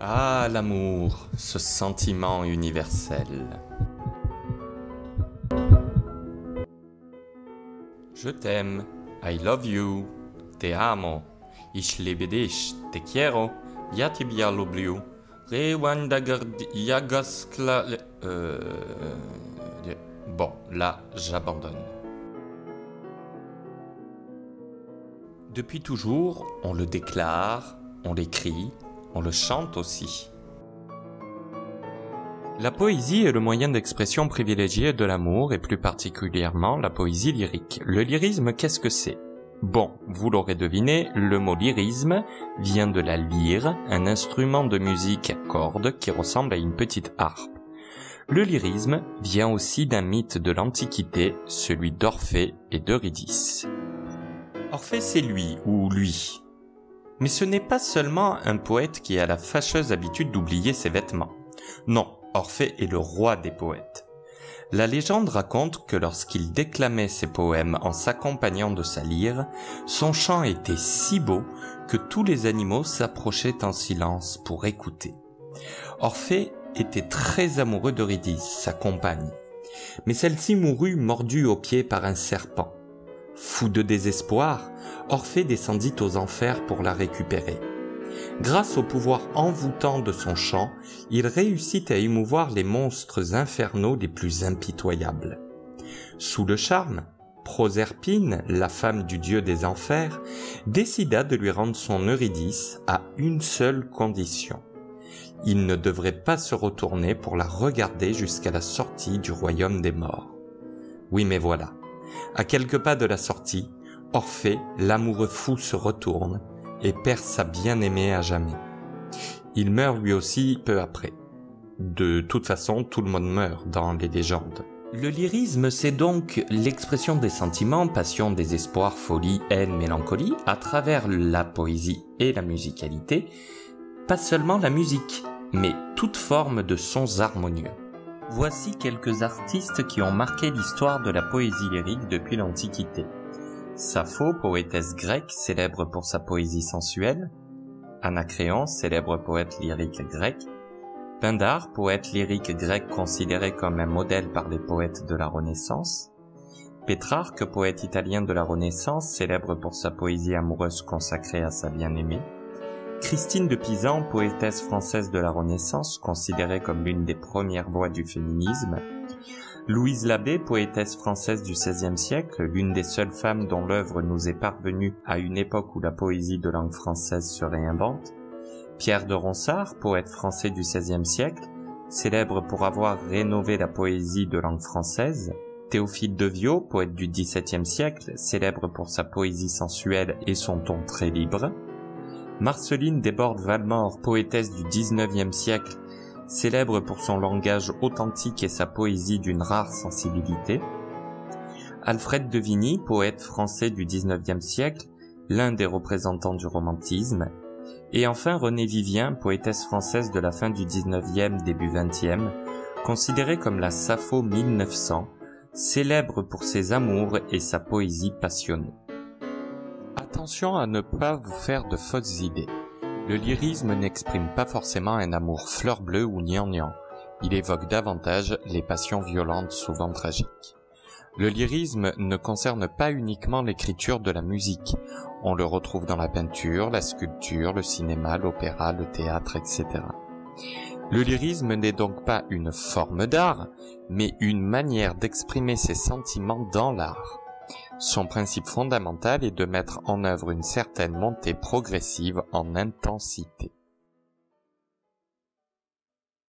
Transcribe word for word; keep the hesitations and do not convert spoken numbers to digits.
Ah, l'amour, ce sentiment universel. Je t'aime, I love you, te amo, ich liebe dich, te quiero, ya te bien l'oublie, Yagaskla... Euh... Bon, là, j'abandonne. Depuis toujours, on le déclare, on l'écrit, on le chante aussi. La poésie est le moyen d'expression privilégié de l'amour et plus particulièrement la poésie lyrique. Le lyrisme, qu'est-ce que c'est? Bon, vous l'aurez deviné, le mot lyrisme vient de la lyre, un instrument de musique à cordes qui ressemble à une petite harpe. Le lyrisme vient aussi d'un mythe de l'Antiquité, celui d'Orphée et d'Eurydice. Orphée, c'est lui ou lui. Mais ce n'est pas seulement un poète qui a la fâcheuse habitude d'oublier ses vêtements. Non, Orphée est le roi des poètes. La légende raconte que lorsqu'il déclamait ses poèmes en s'accompagnant de sa lyre, son chant était si beau que tous les animaux s'approchaient en silence pour écouter. Orphée était très amoureux d'Eurydice, sa compagne. Mais celle-ci mourut mordue au pied par un serpent. Fou de désespoir, Orphée descendit aux enfers pour la récupérer. Grâce au pouvoir envoûtant de son chant, il réussit à émouvoir les monstres infernaux les plus impitoyables. Sous le charme, Proserpine, la femme du dieu des enfers, décida de lui rendre son Eurydice à une seule condition. Il ne devrait pas se retourner pour la regarder jusqu'à la sortie du royaume des morts. Oui, mais voilà. À quelques pas de la sortie, Orphée, l'amoureux fou, se retourne et perd sa bien-aimée à jamais. Il meurt lui aussi peu après. De toute façon, tout le monde meurt dans les légendes. Le lyrisme, c'est donc l'expression des sentiments, passion, désespoir, folie, haine, mélancolie, à travers la poésie et la musicalité, pas seulement la musique, mais toute forme de sons harmonieux. Voici quelques artistes qui ont marqué l'histoire de la poésie lyrique depuis l'Antiquité. Sappho, poétesse grecque, célèbre pour sa poésie sensuelle. Anacréon, célèbre poète lyrique grec. Pindare, poète lyrique grec considéré comme un modèle par les poètes de la Renaissance. Pétrarque, poète italien de la Renaissance, célèbre pour sa poésie amoureuse consacrée à sa bien-aimée. Christine de Pisan, poétesse française de la Renaissance, considérée comme l'une des premières voix du féminisme. Louise Labbé, poétesse française du seizième siècle, l'une des seules femmes dont l'œuvre nous est parvenue à une époque où la poésie de langue française se réinvente. Pierre de Ronsard, poète français du seizième siècle, célèbre pour avoir rénové la poésie de langue française. Théophile de Viau, poète du dix-septième siècle, célèbre pour sa poésie sensuelle et son ton très libre. Marceline Desbordes-Valmore, poétesse du dix-neuvième siècle, célèbre pour son langage authentique et sa poésie d'une rare sensibilité. Alfred de Vigny, poète français du dix-neuvième siècle, l'un des représentants du romantisme. Et enfin Renée Vivien, poétesse française de la fin du dix-neuvième, début vingtième, considérée comme la Sappho mille neuf cents, célèbre pour ses amours et sa poésie passionnée. Attention à ne pas vous faire de fausses idées. Le lyrisme n'exprime pas forcément un amour fleur bleue ou gnangnan. Il évoque davantage les passions violentes, souvent tragiques. Le lyrisme ne concerne pas uniquement l'écriture de la musique. On le retrouve dans la peinture, la sculpture, le cinéma, l'opéra, le théâtre, et cetera. Le lyrisme n'est donc pas une forme d'art, mais une manière d'exprimer ses sentiments dans l'art. Son principe fondamental est de mettre en œuvre une certaine montée progressive en intensité.